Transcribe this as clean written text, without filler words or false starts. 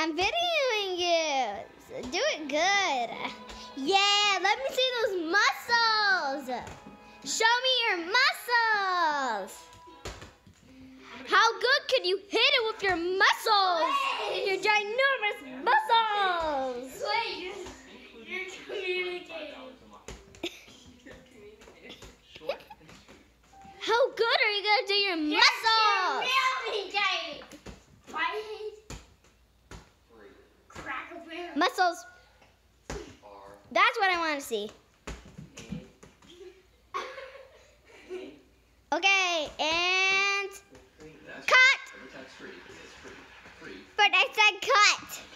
I'm videoing you. So do it good. Yeah, let me see those muscles. Show me your muscles. How good could you hit it with your muscles? Your ginormous muscles. Wait, you're communicating. How good are you gonna do your muscles? You're really tiny. Crack a bear. Muscles. That's what I want to see. Okay, and cut. But I said cut.